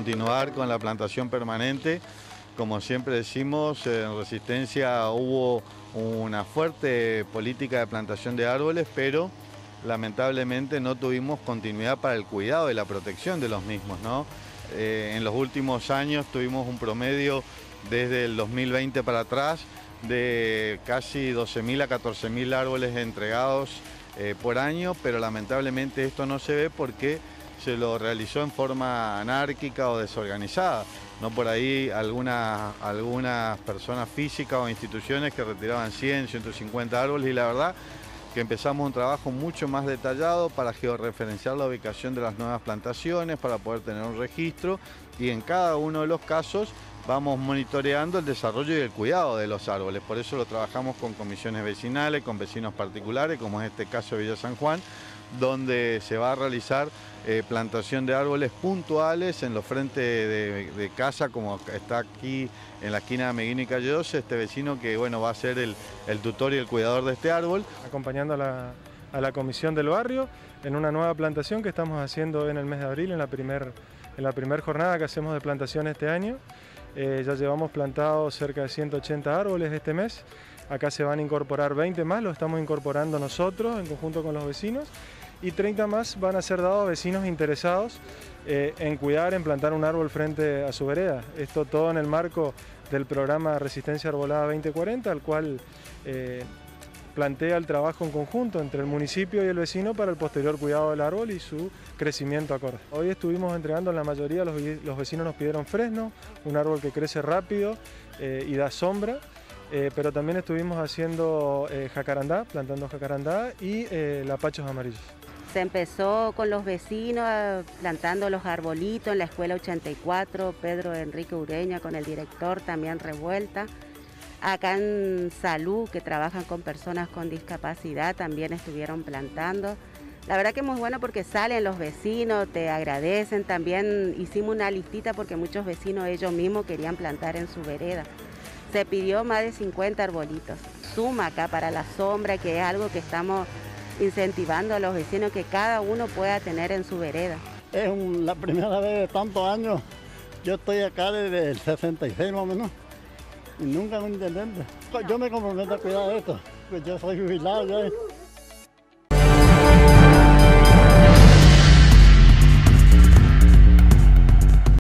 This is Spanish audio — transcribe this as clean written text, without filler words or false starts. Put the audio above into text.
continuar con la plantación permanente. Como siempre decimos, en Resistencia hubo una fuerte política de plantación de árboles, pero lamentablemente no tuvimos continuidad para el cuidado y la protección de los mismos, ¿no? En los últimos años tuvimos un promedio desde el 2020 para atrás de casi 12.000 a 14.000 árboles entregados por año, pero lamentablemente esto no se ve porque se lo realizó en forma anárquica o desorganizada. No por ahí algunas personas físicas o instituciones que retiraban 100, 150 árboles, y la verdad que empezamos un trabajo mucho más detallado para georreferenciar la ubicación de las nuevas plantaciones, para poder tener un registro, y en cada uno de los casos vamos monitoreando el desarrollo y el cuidado de los árboles. Por eso lo trabajamos con comisiones vecinales, con vecinos particulares, como es este caso de Villa San Juan, donde se va a realizar plantación de árboles puntuales en los frentes de casa, como está aquí en la esquina de Meguino y Calle 12, este vecino que bueno, va a ser el tutor y el cuidador de este árbol. Acompañando a la comisión del barrio en una nueva plantación que estamos haciendo en el mes de abril, en la primer jornada que hacemos de plantación este año. Ya llevamos plantados cerca de 180 árboles este mes. Acá se van a incorporar 20 más, lo estamos incorporando nosotros en conjunto con los vecinos, y 30 más van a ser dados a vecinos interesados en cuidar, en plantar un árbol frente a su vereda. Esto todo en el marco del programa Resistencia Arbolada 2040, al cual plantea el trabajo en conjunto entre el municipio y el vecino para el posterior cuidado del árbol y su crecimiento acorde. Hoy estuvimos entregando, en la mayoría los vecinos nos pidieron fresno, un árbol que crece rápido y da sombra, pero también estuvimos haciendo jacarandá, plantando jacarandá y lapachos amarillos. Se empezó con los vecinos plantando los arbolitos en la Escuela 84, Pedro Enrique Ureña con el director, también Revuelta. Acá en Salud, que trabajan con personas con discapacidad, también estuvieron plantando. La verdad que es muy bueno porque salen los vecinos, te agradecen. También hicimos una listita porque muchos vecinos ellos mismos querían plantar en su vereda. Se pidió más de 50 arbolitos. Suma acá para la sombra, que es algo que estamos incentivando a los vecinos que cada uno pueda tener en su vereda. Es la primera vez de tantos años. Yo estoy acá desde el 66 más o menos. Y nunca un intendente. Yo me comprometo a cuidar de esto, pues yo soy jubilado ya.